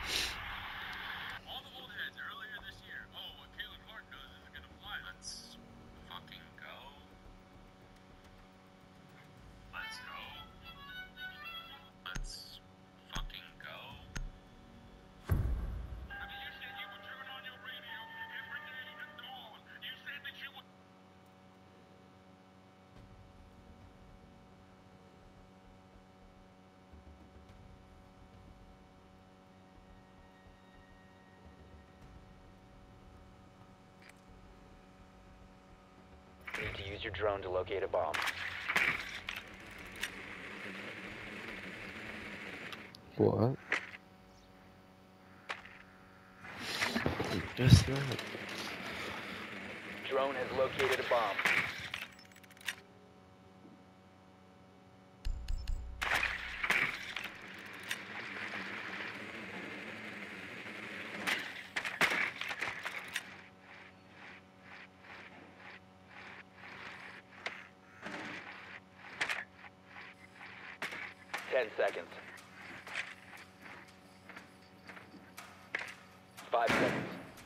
All the old heads earlier this year. Oh, what Caitlin Clark does isn't gonna fly. Let's fucking go. Let's go. Let's fucking go. I mean, you said you would turn on your radio every day at dawn. You said that you would. You need to use your drone to locate a bomb. What? Just that. Drone has located a bomb. Ten seconds. 5 seconds.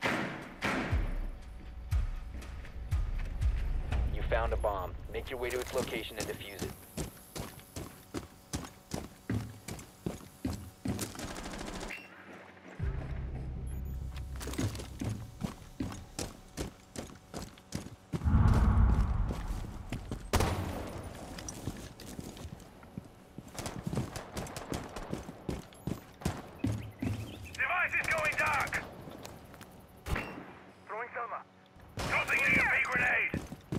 You found a bomb. Make your way to its location and defuse it. Device is going dark. Throwing Selma. Tossing a EMP grenade.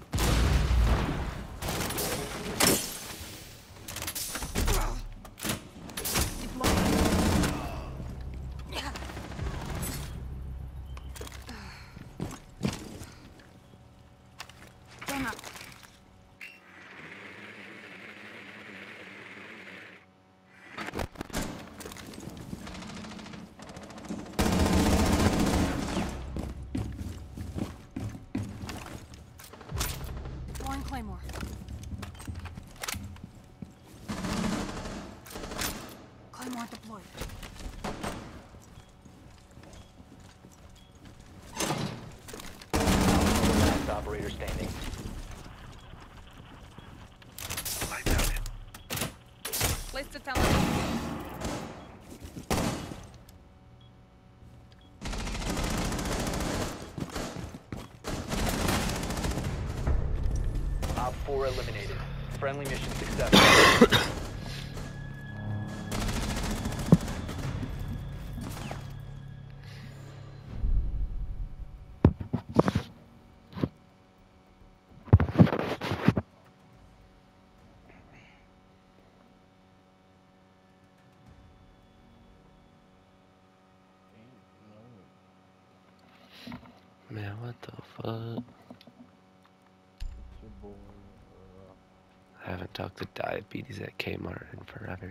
Throwing Claymore. Claymore deployed. Last operator standing. I found it. Place the telephone. Op 4 eliminated. Friendly mission successful. Man, what the fuck? I haven't talked to Diabetes at Kmart in forever.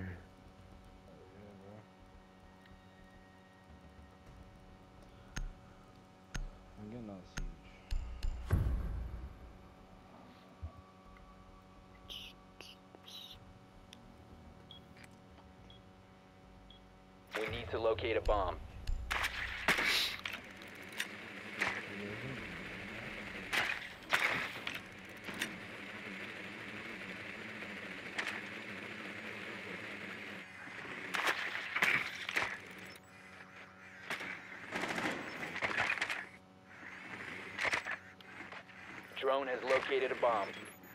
I'm getting out of siege. We need to locate a bomb. Drone has located a bomb.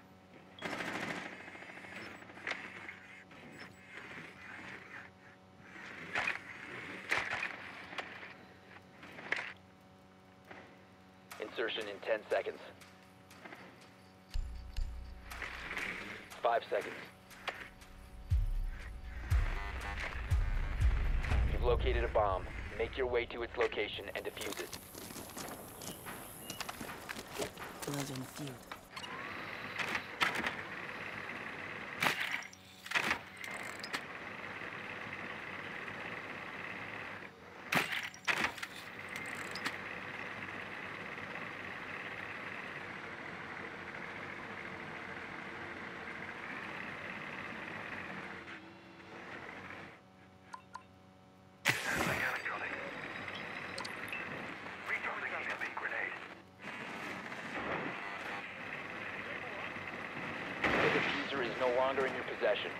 Insertion in 10 seconds. 5 seconds. You've located a bomb. Make your way to its location and defuse it. Blood in the field. no longer in your possession.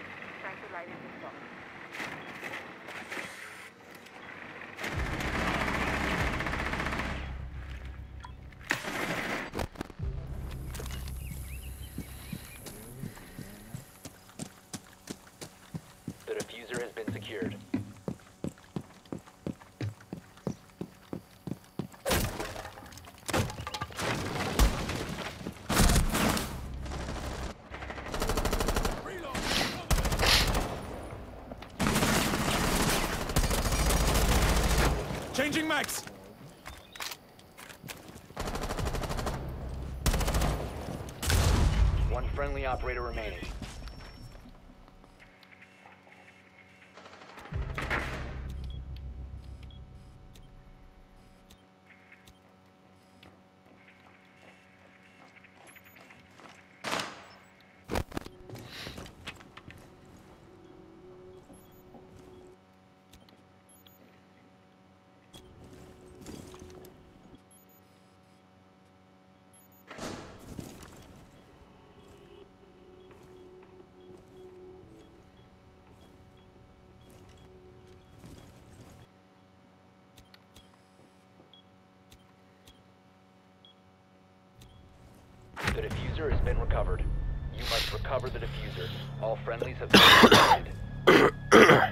The diffuser has been secured. Changing max. One friendly operator remaining. The diffuser has been recovered. You must recover the diffuser. All friendlies have been eliminated.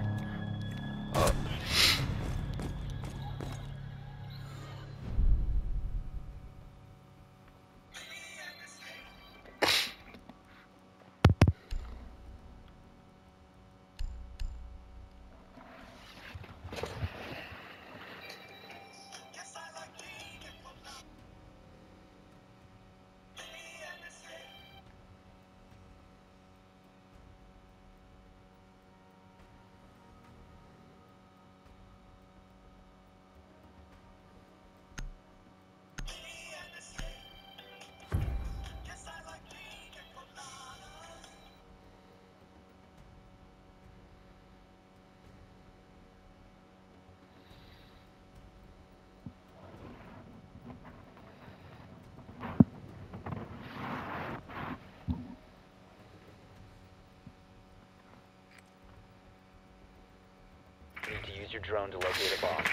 You need to use your drone to locate a bomb.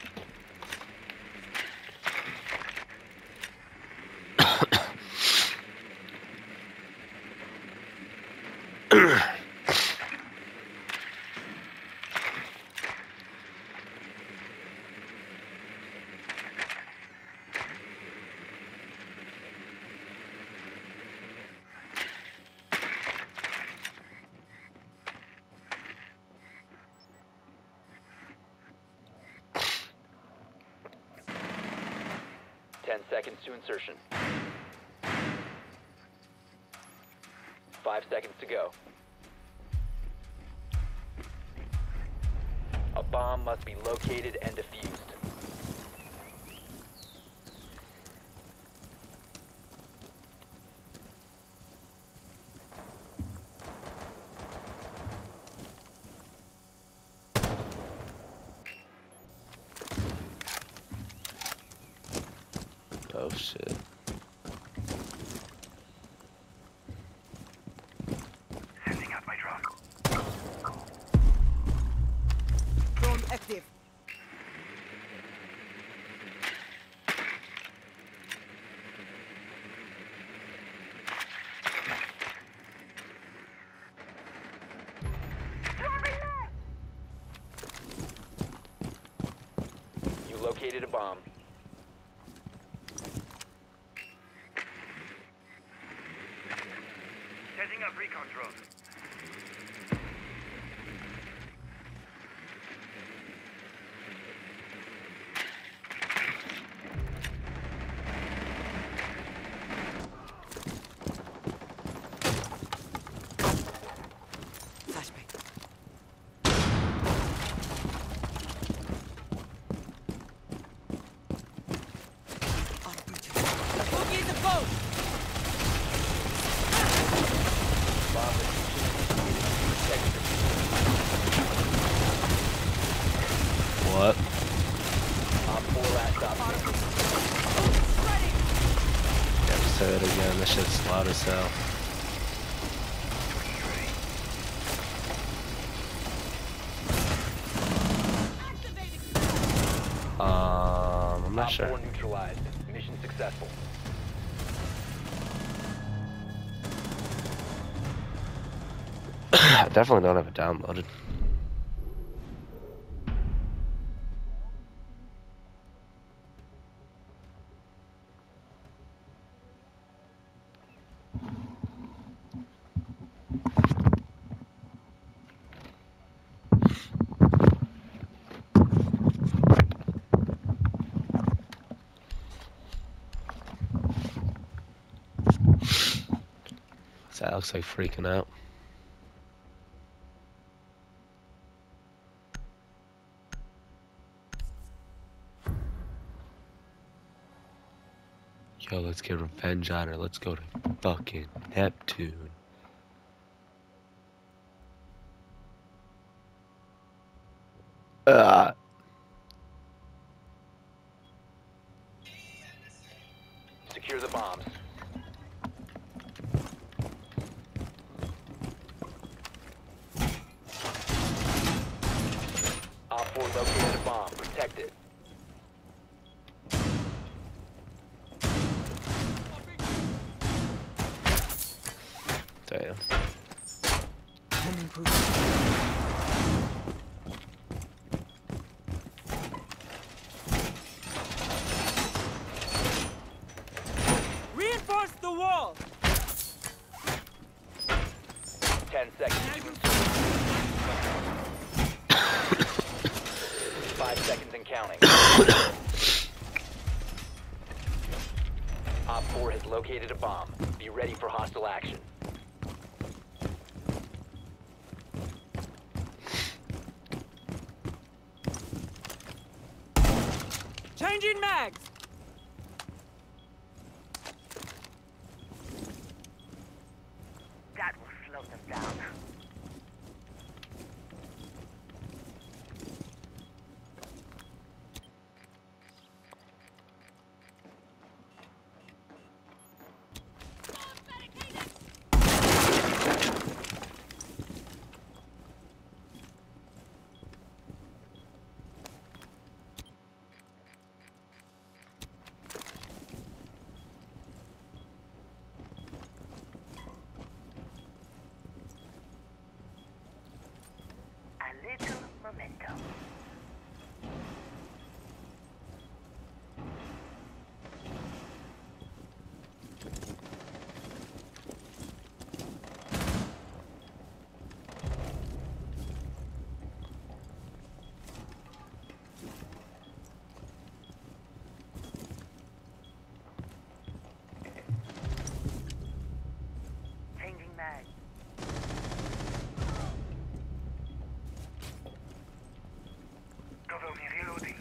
Ten seconds to insertion. 5 seconds to go. A bomb must be located and defused. Oh shit. Sending out my drone. Drone active. You located a bomb. Setting up recon drone. Flashback. Boogie the boat. Bomb What? Op 4 last stop. Gotta say it again. This shit's loud as hell. I'm not Op sure. 4 neutralized. Mission successful. I definitely don't have it downloaded. So that looks like freaking out. Yo, let's get revenge on her. Let's go to fucking Neptune. Secure the bombs. Op 4 located a bomb. Protect it. Damn. Home improvement. Reinforce the wall. 10 seconds to insert. 5 seconds and counting. Op 4 has located a bomb. Be ready for hostile action. Changing mags. That will slow them down. A little memento. Changing mag. Cover me, reloading.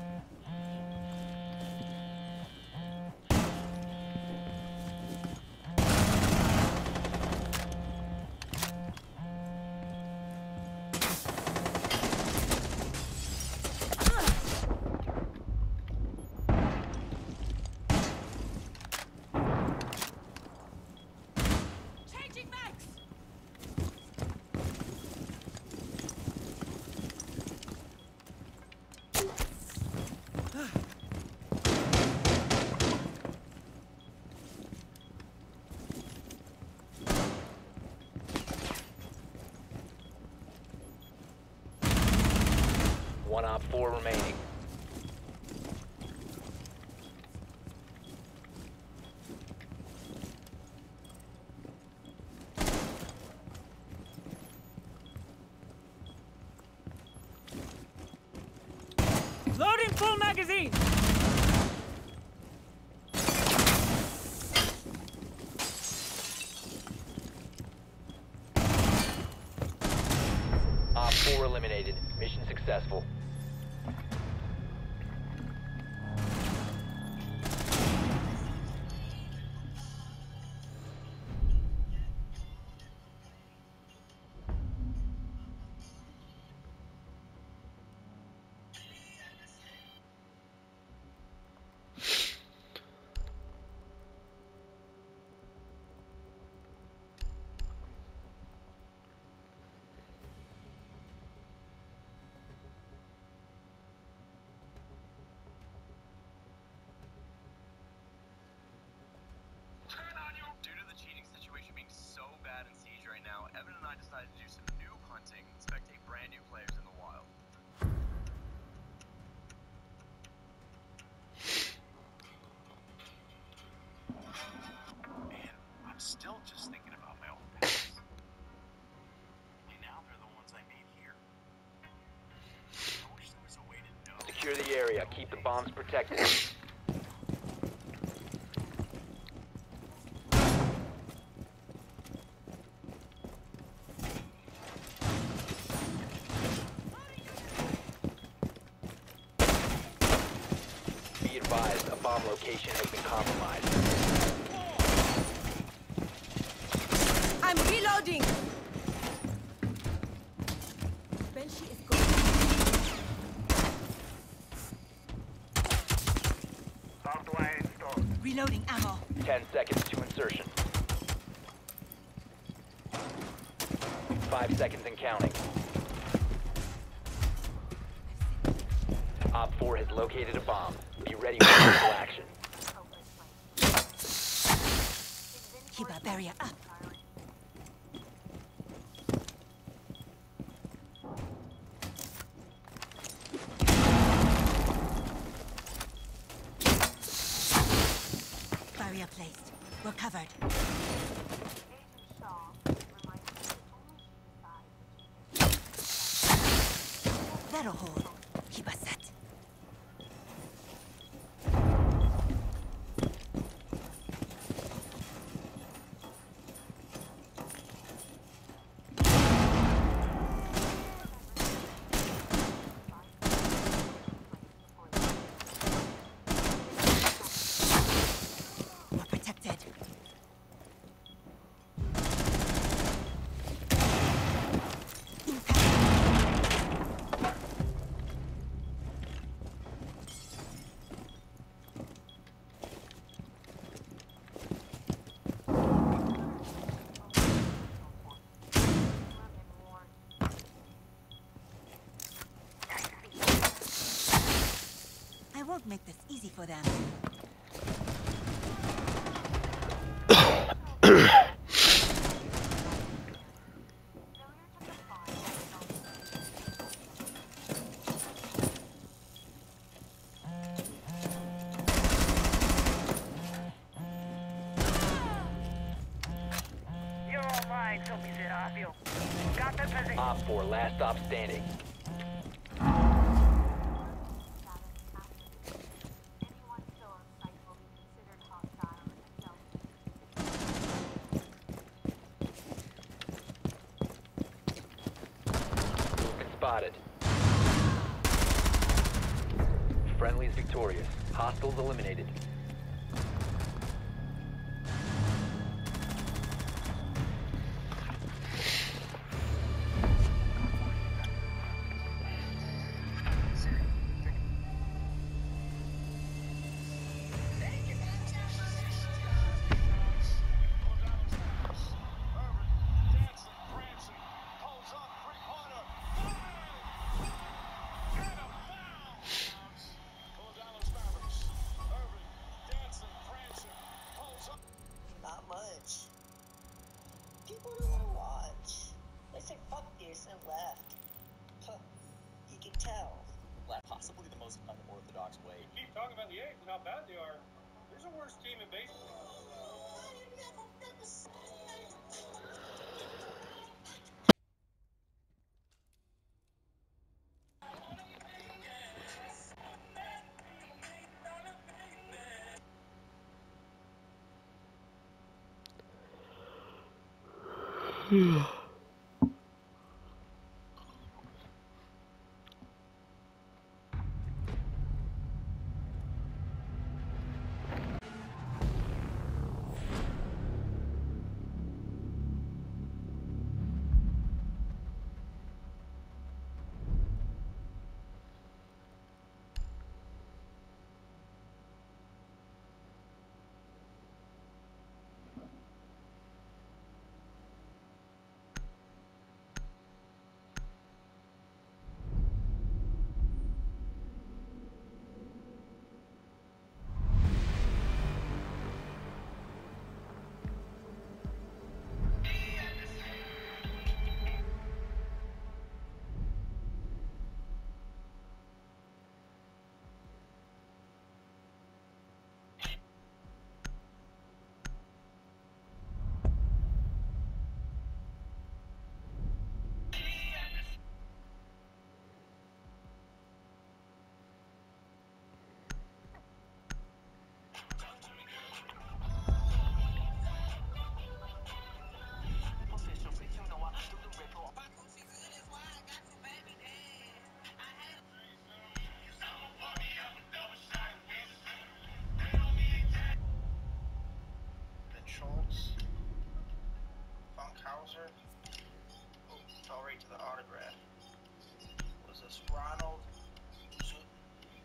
Changing mags! One Op 4 remaining. Loading full magazine. Op 4 eliminated. Mission successful. hunting. Spectate brand new players in the wild. Man, I'm still just thinking about my old pals. And now they're the ones I made here. I wish there was a way to know. Secure the area. Keep the bombs protected. Be advised, a bomb location has been compromised. I'm reloading! Banshee is gone. Software installed. Reloading ammo. 10 seconds to insertion. 5 seconds and counting. Op 4 has located a bomb. Be ready for initial action. Keep our barrier up. Barrier placed. We're covered. That'll hold. Keep us set. We're protected. I won't make this easy for them. You're all mine, so miserable. Got the position. Op 4, last stop standing. Movement spotted. Friendly's victorious. Hostiles eliminated. Not much. People don't want to watch. They say fuck this and left. Huh. You can tell. Possibly the most unorthodox way. Keep talking about the A's and how bad they are. There's a worse team in baseball.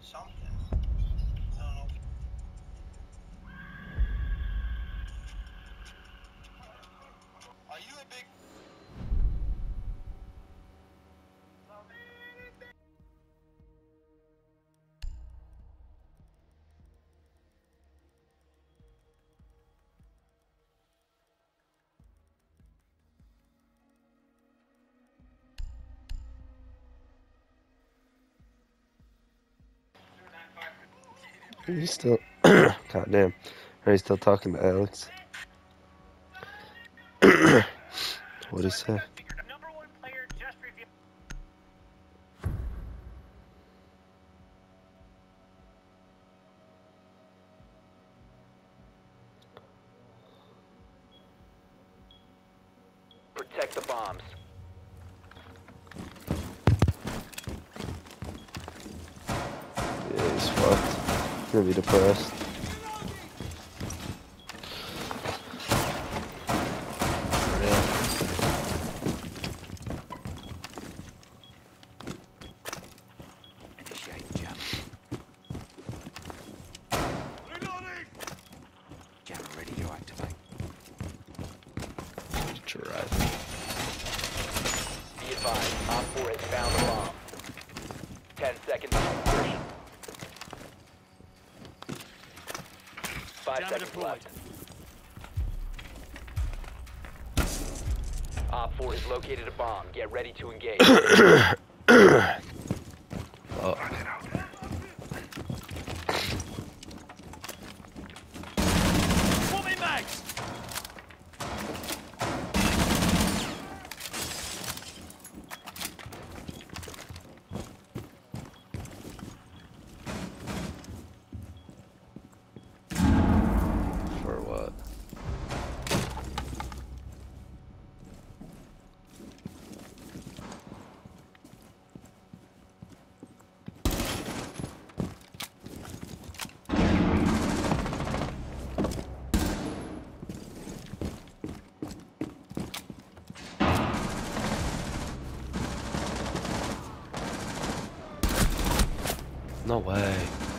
something. I don't know. Are you a big... Are you still? God damn. Are you still talking to Alex? What is that? Number one player just revealed. Protect the bombs. Yeah, he's fucked. He's gonna be depressed. Initiate jam. Jammer ready to activate. Driving. Be advised, Op 4 has found the bomb. 10 seconds to insertion. 5 seconds left. Op 4 has located a bomb. Get ready to engage. Oh. For what? No way.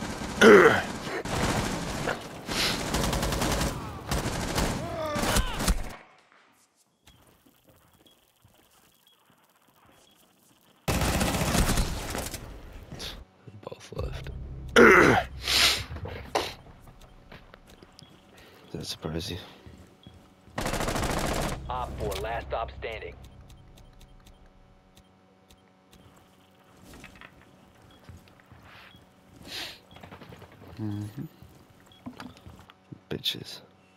Both left. Does that surprise you? Op 4, last stop standing. Mm-hmm. Bitches.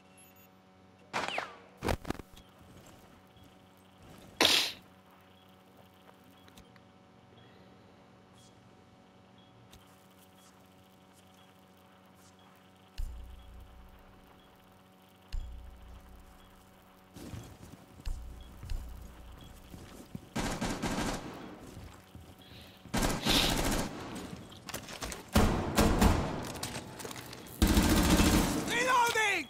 Reloading!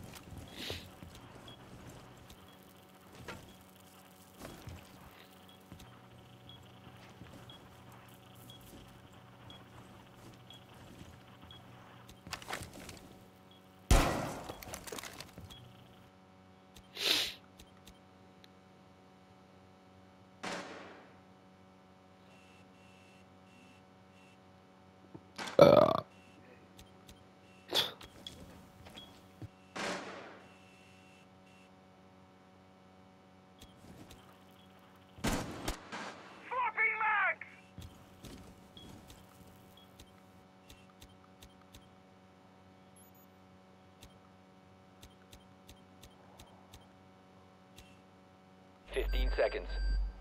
15 seconds.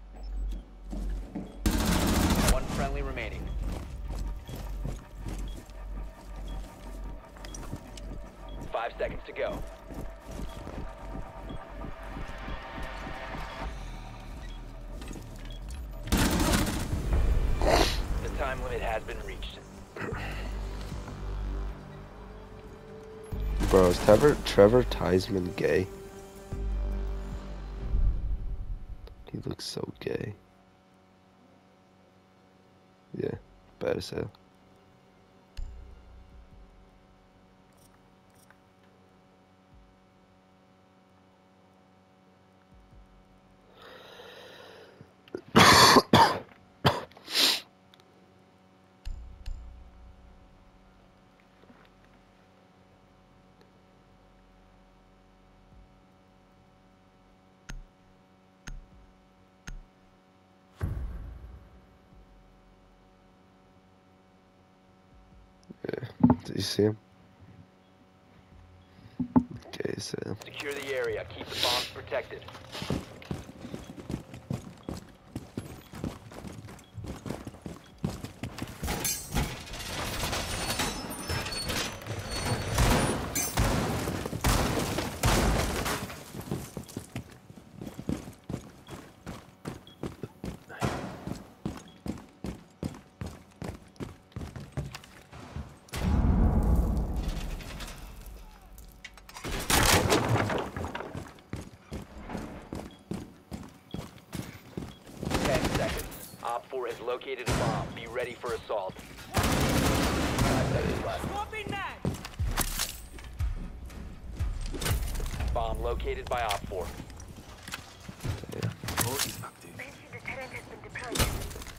One friendly remaining. Five seconds to go. The time limit has been reached. Bro, is Trevor Theismann gay? He looks so gay. Yeah, bad as hell. Do you see him? Okay, so Secure the area. Keep the bombs protected. Op 4 has located a bomb. Be ready for assault. 5 seconds left. Swapping that! Bomb located by Op 4. Banshee deterrent has been deployed.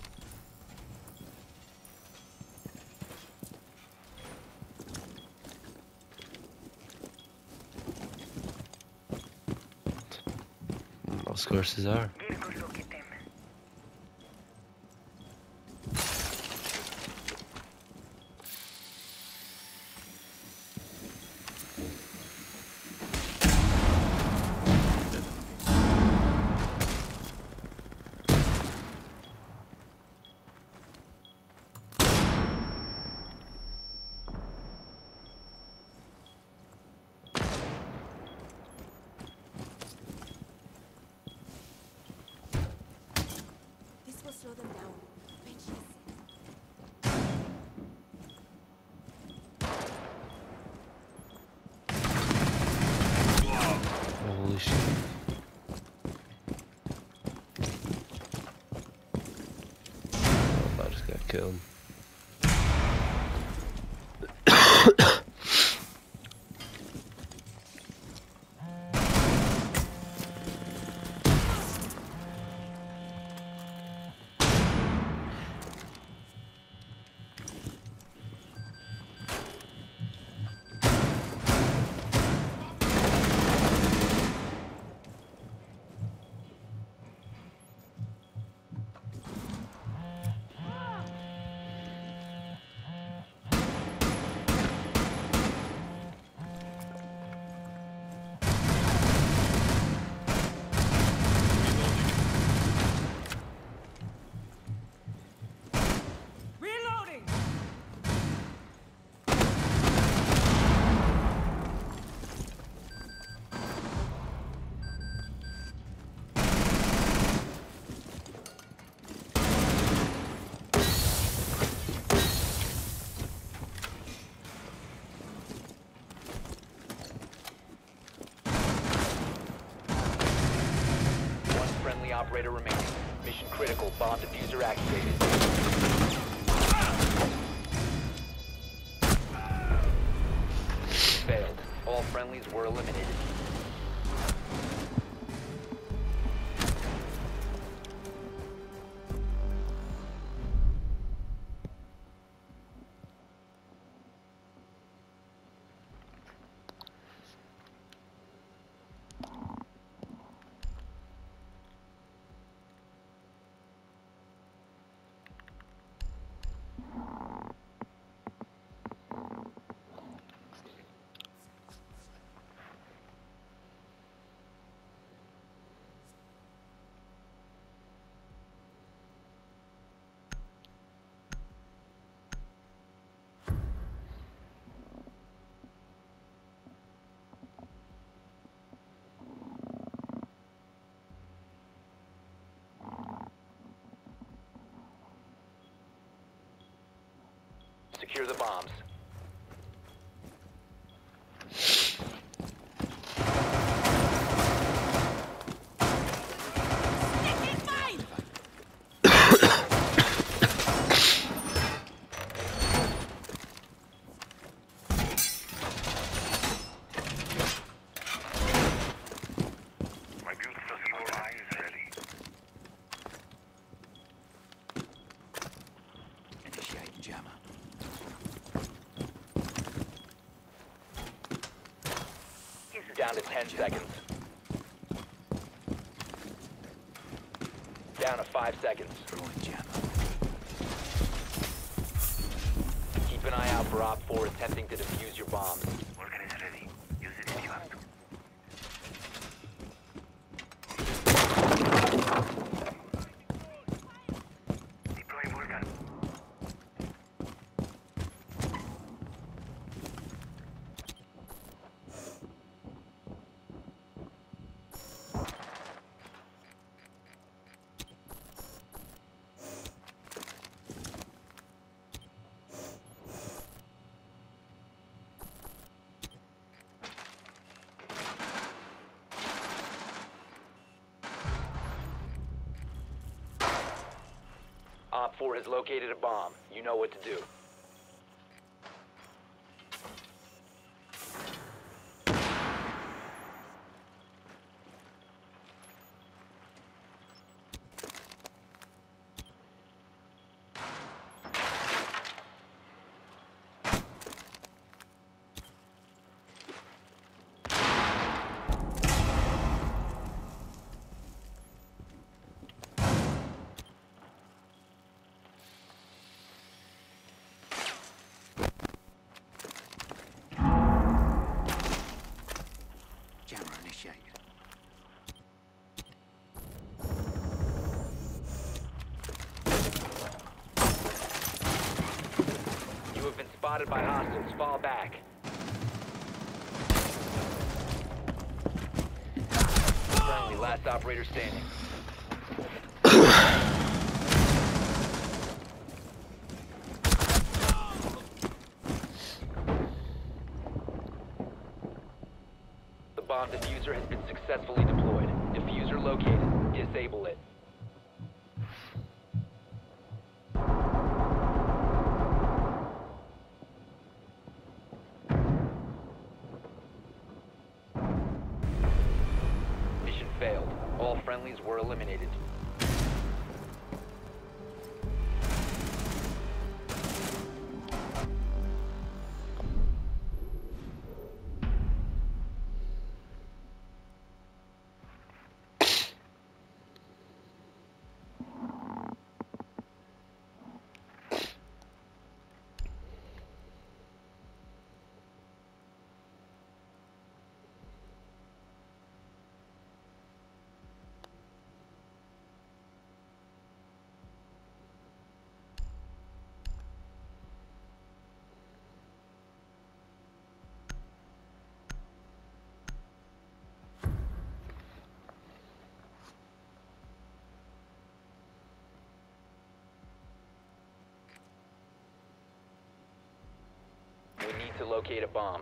most courses are. Get a good look at them. This will slow them down. Benches. Holy shit. Oh, I just got killed. Reloading! One friendly operator remaining. Mission critical. Bomb diffuser activated. Failed. All friendlies were eliminated. Secure the bombs. My beautiful eye is ready. Initiate jammer. Down to 10 seconds. Down to 5 seconds. Throwing jammer. Keep an eye out for for Op 4 attempting to defuse your bombs. Organ is ready. Use it if you have to. Deploying Organ. Op 4 has located a bomb. You know what to do. Camera initiated. You have been spotted by hostiles. Fall back. Friendly, last operator standing. The bomb diffuser has been successfully deployed. Diffuser located. Disable it. Mission failed. All friendlies were eliminated. We need to locate a bomb.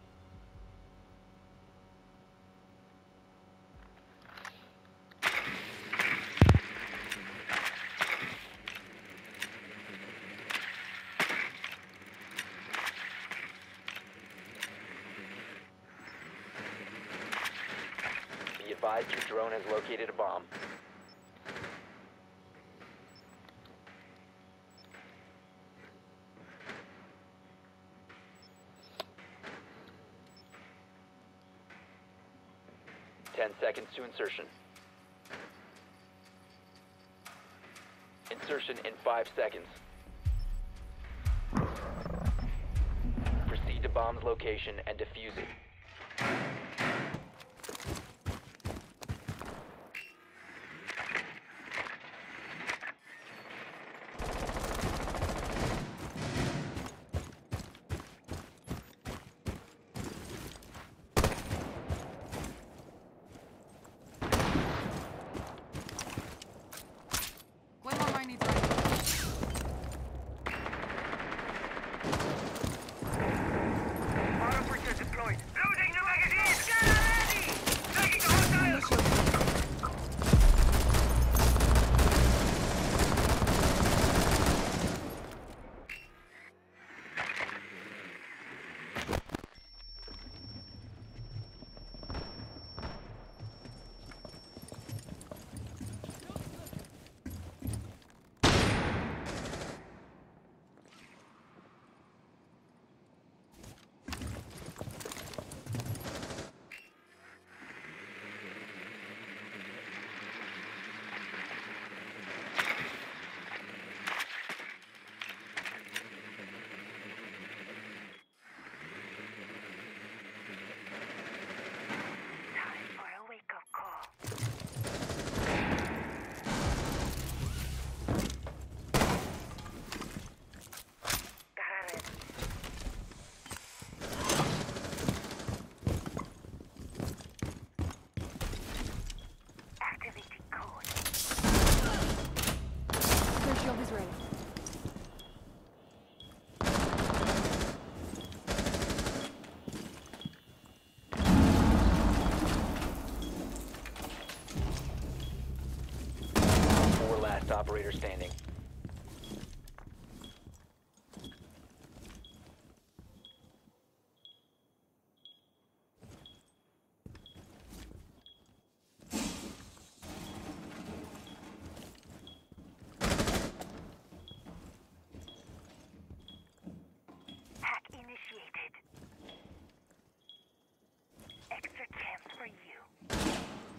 Be advised your drone has located a bomb. Ten seconds to insertion. Insertion in 5 seconds. Proceed to bomb's location and defuse it. Claymore mine needs right. Auto breacher deployed. operator standing. Hack initiated. Extra chance for you.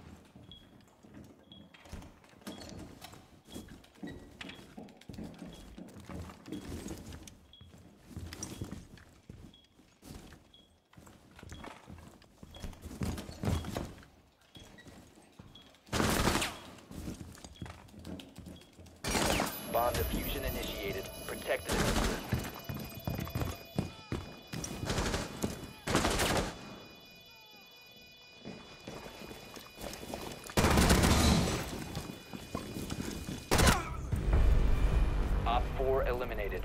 Bomb diffusion initiated. Protect the diffuser. Op 4 eliminated.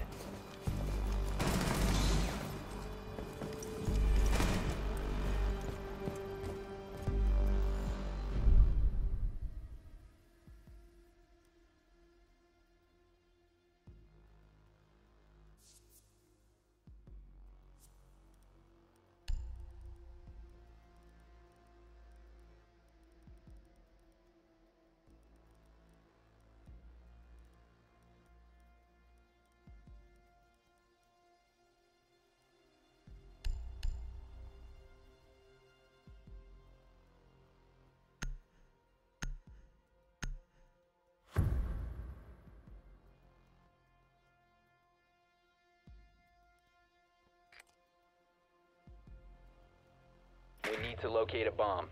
We need to locate a bomb.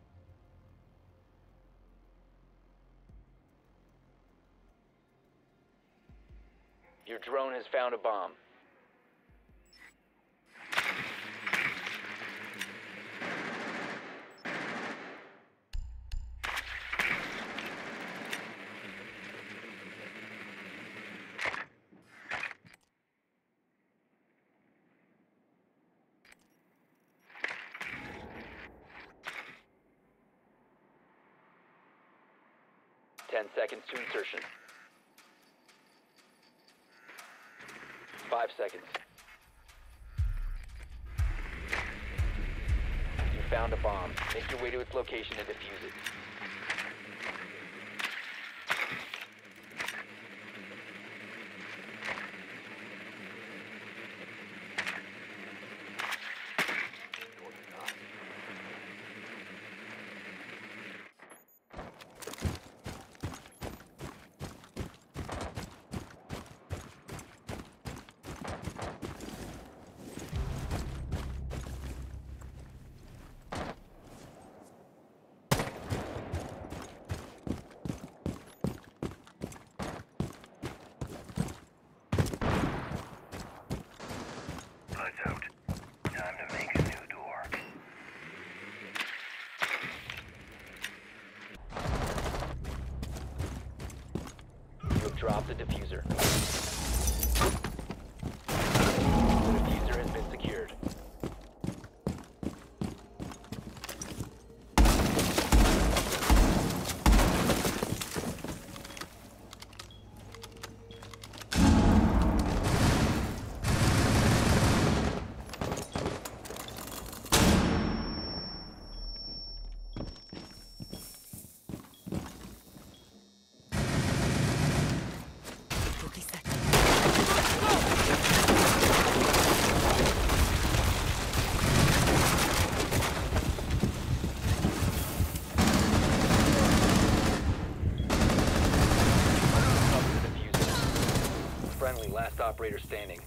Your drone has found a bomb. Ten seconds to insertion. 5 seconds. You found a bomb. Make your way to its location and defuse it. Lights out. Time to make a new door. You have dropped the diffuser. The diffuser has been secured. Friendly, last operator standing.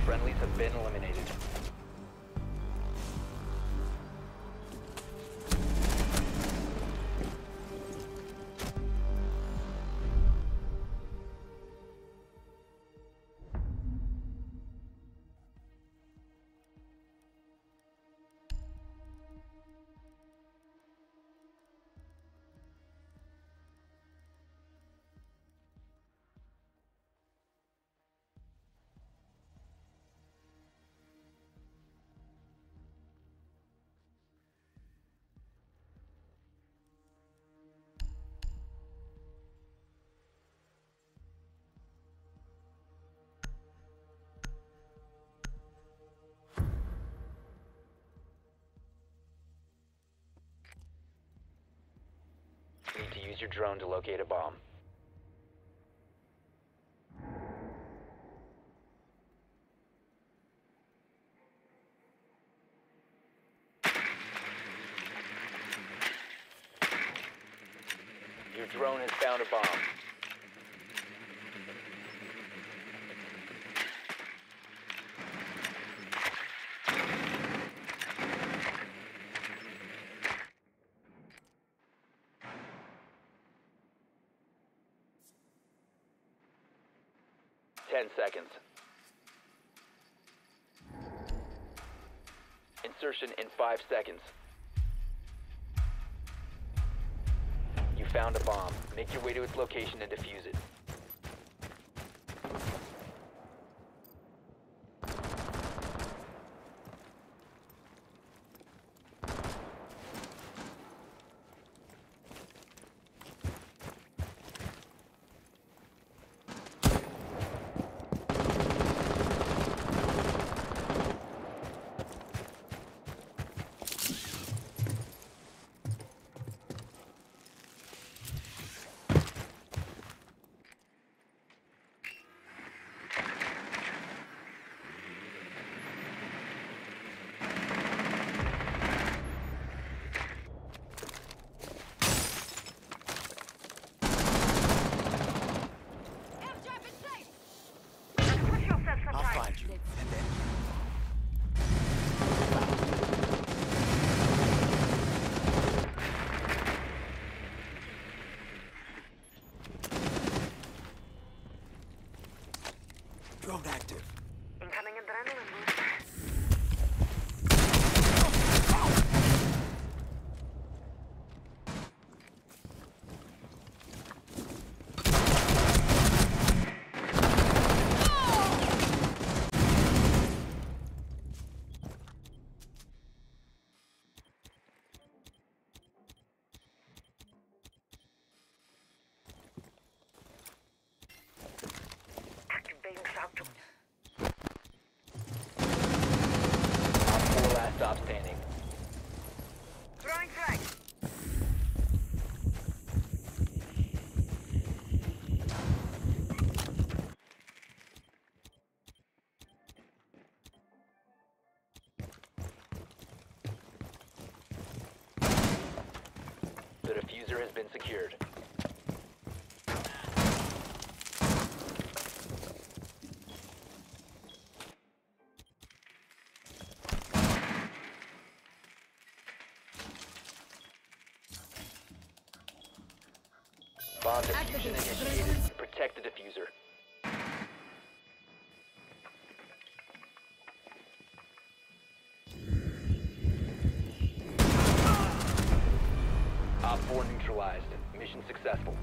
friendlies have been eliminated. Need to use your drone to locate a bomb. Your drone has found a bomb. Ten seconds. Insertion in 5 seconds. You found a bomb. Make your way to its location and defuse it. Drone active. Incoming adrenaline boost. Activating shock drone. Op 4 last stop standing. Throwing frag. The diffuser has been secured. Bomb diffusion initiated. Protect the diffuser. Op 4 neutralized. Mission successful.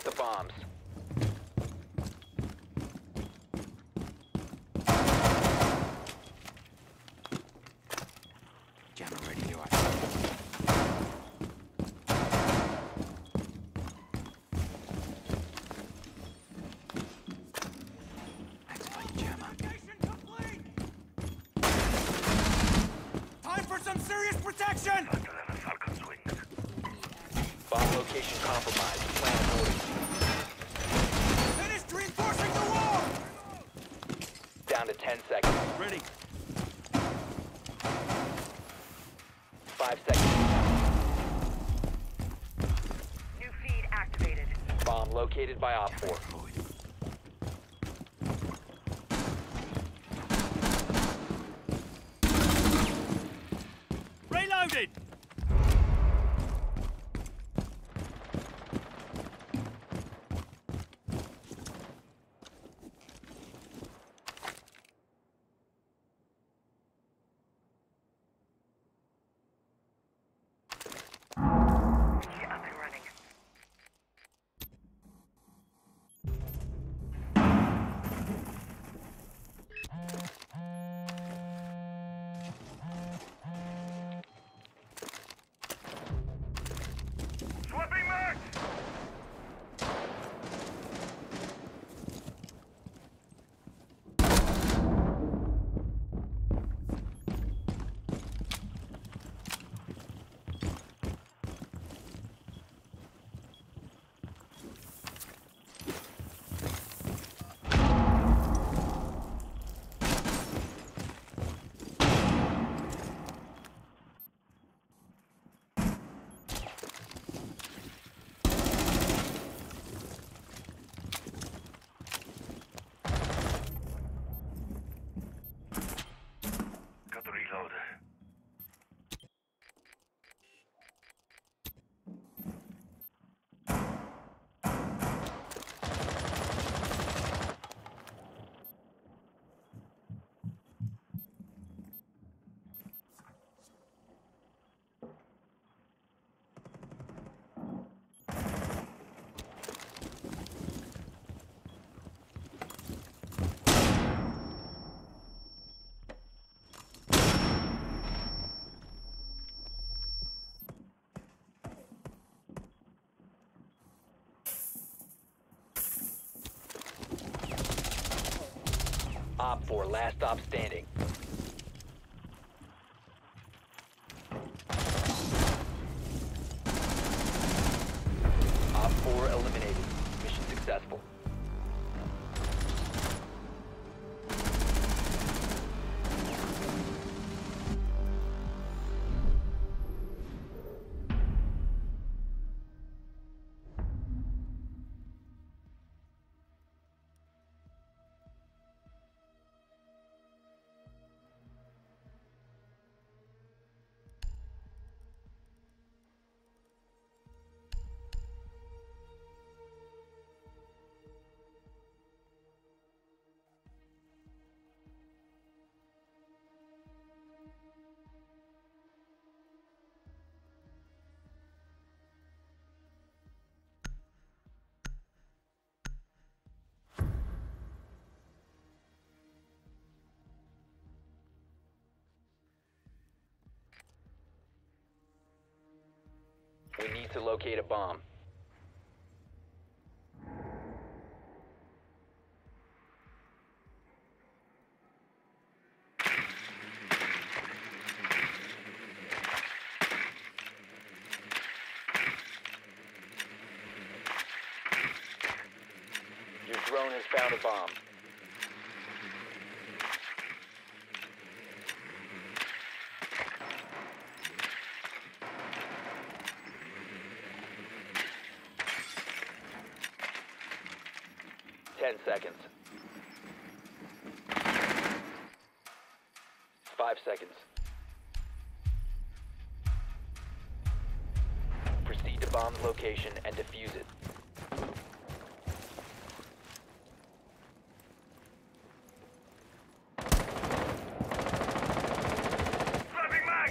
the bombs. Jammer radio activate jammer. Time for some serious protection! Bomb location compromised. Plan accordingly. Finished reinforcing the wall! Down to 10 seconds. Ready. 5 seconds. New feed activated. Bomb located by Op 4. Reloaded! Feed up and running. Swapping max! Got the reload. Op 4, last stop standing. Op 4 eliminated. Mission successful. We need to locate a bomb. Your drone has found a bomb. Seconds. 5 seconds. Proceed to bomb's location and defuse it. Swapping max!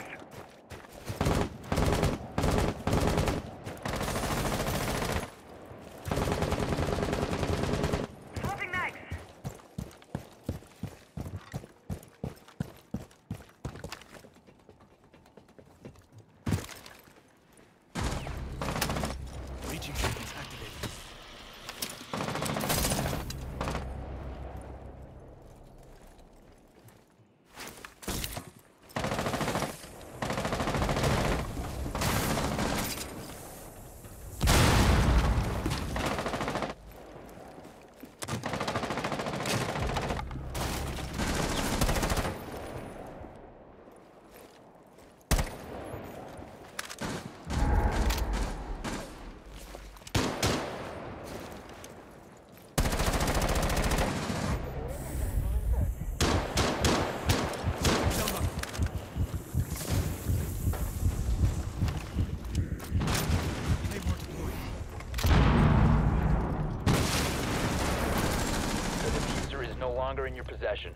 your possession.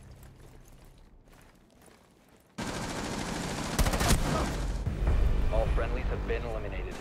All friendlies have been eliminated.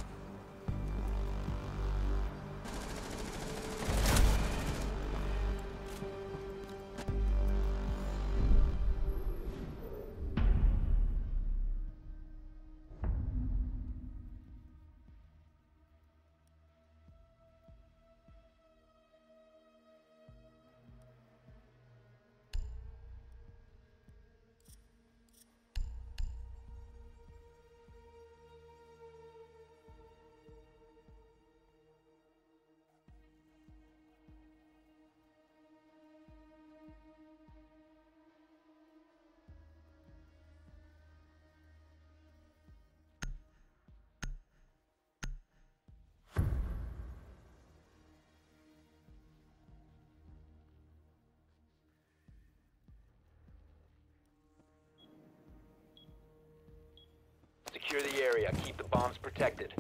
Secure the area. Keep the bombs protected.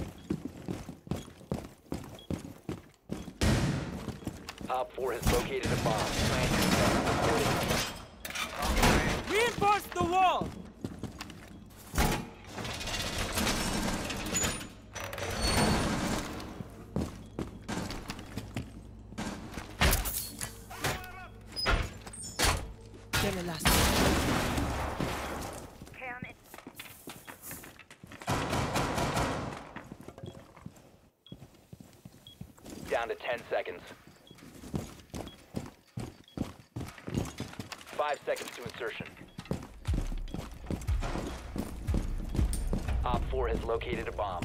Op 4 has located a bomb. Plan your Reinforce the wall! Down to 10 seconds. 5 seconds to insertion. Op 4 has located a bomb.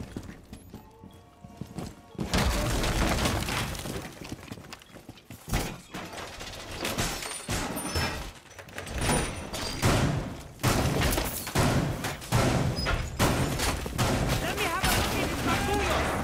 Let me have a look at this capullo!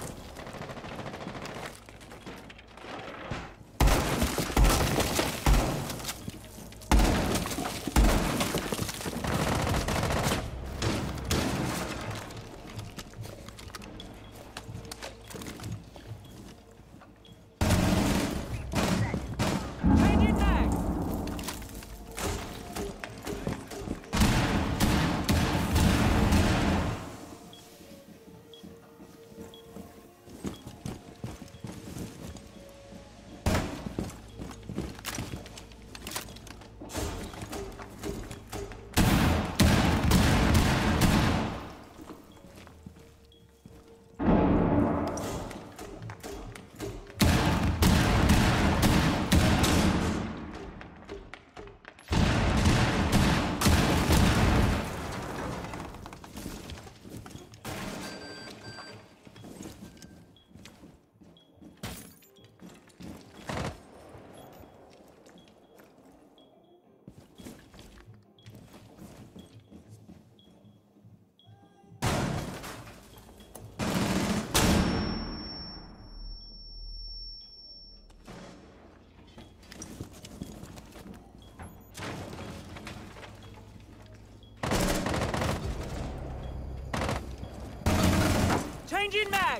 Changing mag!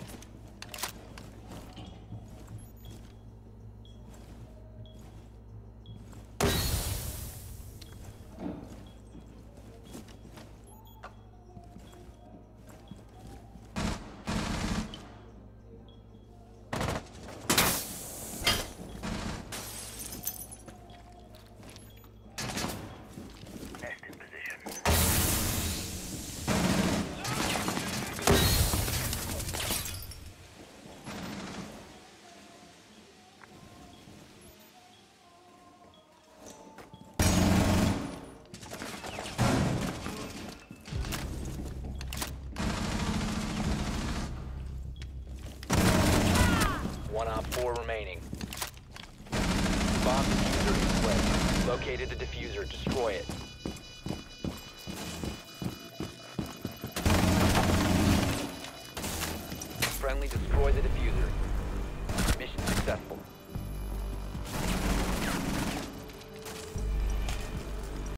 One Op 4 remaining. Bomb diffuser is placed. Located the diffuser. Destroy it.